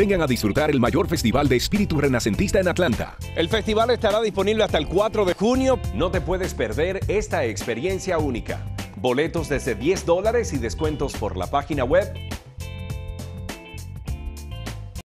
Vengan a disfrutar el mayor festival de espíritu renacentista en Atlanta. El festival estará disponible hasta el 4 de junio. No te puedes perder esta experiencia única. Boletos desde $10 y descuentos por la página web